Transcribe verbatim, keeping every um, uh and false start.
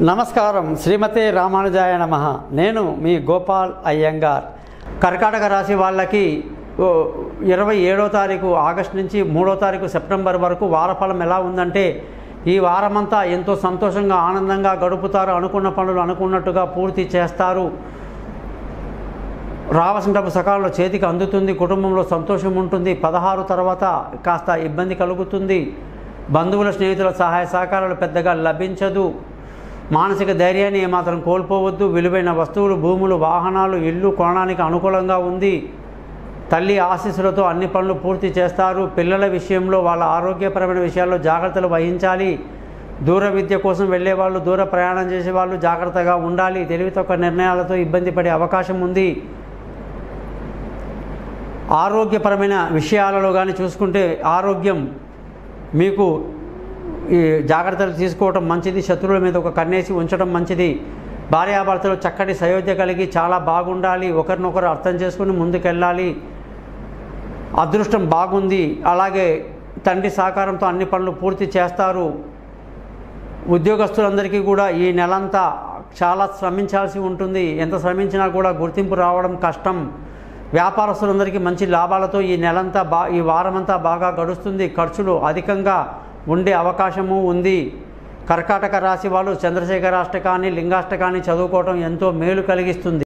నమస్కారం. శ్రీమతే రామానుజాయ నమః. నేను మీ గోపాల్ అయ్యంగార్. కర్కాటక రాశి వాళ్ళకి ఇరవై ఏడో తారీఖు ఆగస్టు నుంచి మూడో తారీఖు సెప్టెంబర్ వరకు వారఫలం ఎలా ఉందంటే, ఈ వారమంతా ఎంతో సంతోషంగా ఆనందంగా గడుపుతారు. అనుకున్న పనులు అనుకున్నట్టుగా పూర్తి చేస్తారు. రావాల్సిన డబ్బు సకాలంలో చేతికి అందుతుంది. కుటుంబంలో సంతోషం ఉంటుంది. పదహారు తర్వాత కాస్త ఇబ్బంది కలుగుతుంది. బంధువుల స్నేహితుల సహాయ సహకారాలు పెద్దగా లభించదు. మానసిక ధైర్యాన్ని ఏమాత్రం కోల్పోవద్దు. విలువైన వస్తువులు, భూములు, వాహనాలు, ఇల్లు కొనడానికి అనుకూలంగా ఉంది. తల్లి ఆశీస్సులతో అన్ని పనులు పూర్తి చేస్తారు. పిల్లల విషయంలో వాళ్ళ ఆరోగ్యపరమైన విషయాల్లో జాగ్రత్తలు వహించాలి. దూర విద్య కోసం వెళ్ళేవాళ్ళు, దూర ప్రయాణం చేసేవాళ్ళు జాగ్రత్తగా ఉండాలి. తెలివి తక్కువ నిర్ణయాలతో ఇబ్బంది పడే అవకాశం ఉంది. ఆరోగ్యపరమైన విషయాలలో కానీ చూసుకుంటే ఆరోగ్యం మీకు ఈ జాగ్రత్తలు తీసుకోవడం మంచిది. శత్రువుల మీద ఒక కన్నేసి ఉంచడం మంచిది. భార్యాభర్తలు చక్కటి సయోధ్య కలిగి చాలా బాగుండాలి. ఒకరినొకరు అర్థం చేసుకుని ముందుకెళ్ళాలి. అదృష్టం బాగుంది. అలాగే తండ్రి సహకారంతో అన్ని పనులు పూర్తి చేస్తారు. ఉద్యోగస్తులందరికీ కూడా ఈ నెలంతా చాలా శ్రమించాల్సి ఉంటుంది. ఎంత శ్రమించినా కూడా గుర్తింపు రావడం కష్టం. వ్యాపారస్తులందరికీ మంచి లాభాలతో ఈ నెలంతా బా ఈ వారమంతా బాగా గడుస్తుంది. ఖర్చులు అధికంగా ఉండే అవకాశము ఉంది. కర్కాటక రాశి వాళ్ళు చంద్రశేఖరాష్టకాన్ని, లింగాష్టకాన్ని చదువుకోవడం ఎంతో మేలు కలిగిస్తుంది.